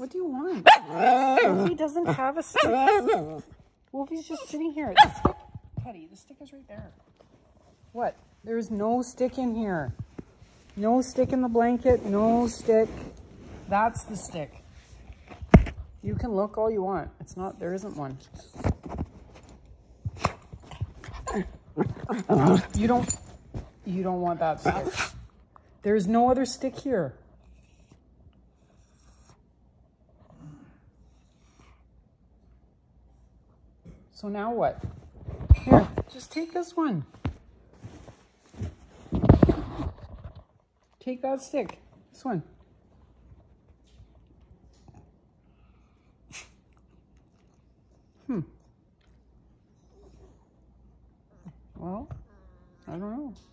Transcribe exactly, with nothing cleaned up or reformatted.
What do you want? Wolfie doesn't have a stick. Wolfie's just sitting here. The stick, Teddy, the stick is right there. What? There's no stick in here. No stick in the blanket. No stick. That's the stick. You can look all you want. It's not, there isn't one. You don't, you don't want that stick. There's no other stick here. So now what? Here, just take this one. Take that stick. This one. Hmm. Well, I don't know.